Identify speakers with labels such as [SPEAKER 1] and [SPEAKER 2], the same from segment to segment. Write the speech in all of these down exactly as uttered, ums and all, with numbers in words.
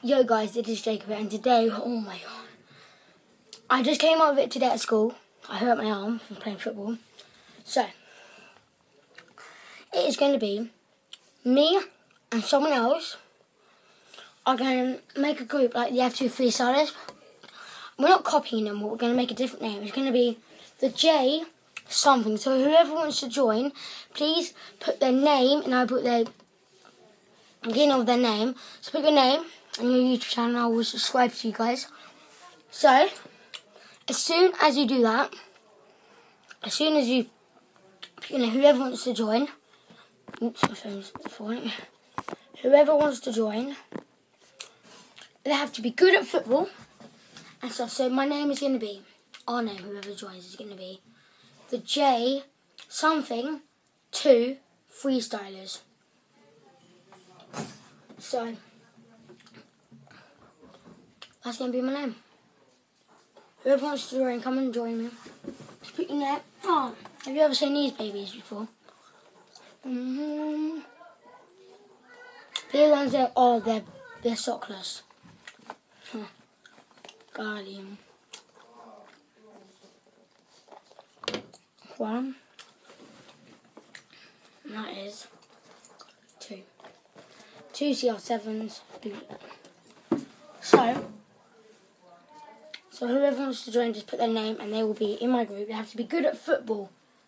[SPEAKER 1] Yo guys, it is Jacob and today, oh my god, I just came out of it today at school. I hurt my arm from playing football. So, it is going to be me and someone else are going to make a group like the F two freestylers. We're not copying them, but we're going to make a different name. It's going to be the J something. So whoever wants to join, please put their name, and I'll put their beginning of their name. So put your name and your YouTube channel, I will subscribe to you guys. So, as soon as you do that, as soon as you, you know, whoever wants to join, oops, my phone's falling. Whoever wants to join, they have to be good at football and stuff. So my name is going to be, our name, whoever joins, is going to be the J something two freestylers. So, that's going to be my name. Whoever wants to join, come and join me. Just put your name. Oh, have you ever seen these babies before? Mm-hmm. These ones are, oh, they're, they're sockless. Huh. Guardian. One. And that is two. Two C R sevens. So, so whoever wants to join, just put their name and they will be in my group. They have to be good at football.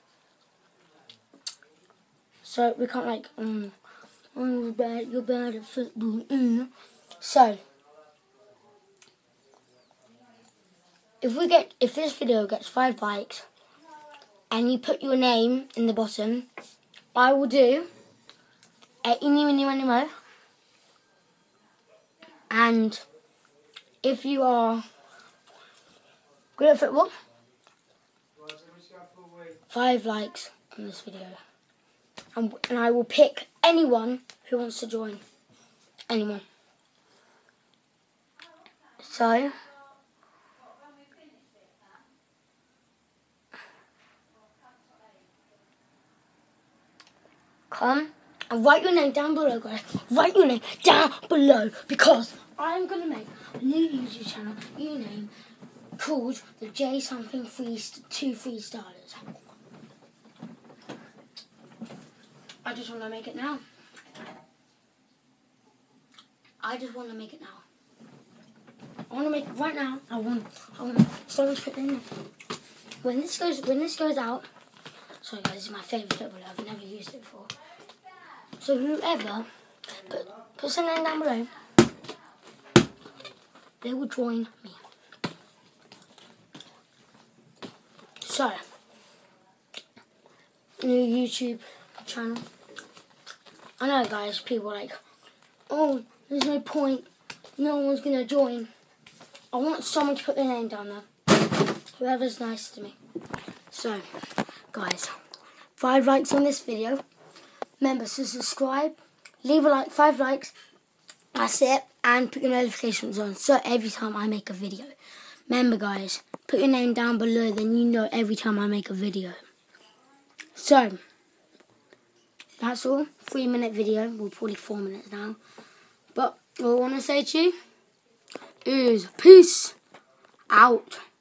[SPEAKER 1] So we can't like, um, oh, you're bad, you're bad at football. Mm. So, if we get, if this video gets five likes, and you put your name in the bottom, I will do a eeny, meeny, miny, mo. And if you are good at football, five likes on this video. And, and I will pick anyone who wants to join. Anyone. So, come and write your name down below, guys. Write your name down below, because I'm going to make a new YouTube channel, new name, called the J something free two freestylers. I just want to make it now. I just want to make it now. I want to make it right now. I want. I want. So let's put it in there. When this goes, when this goes out. Sorry guys, this is my favourite footballer. I've never used it before. So whoever put put something down below, they will join me. So, new YouTube channel. I know guys, people are like, oh, there's no point, no one's gonna join. I want someone to put their name down there. Whoever's nice to me. So, guys, five likes on this video. Remember to subscribe, leave a like, five likes, that's it, and put your notifications on so every time I make a video. Remember guys, put your name down below, then you know every time I make a video. So, that's all. Three minute video, well probably four minutes now. But all I want to say to you is peace out.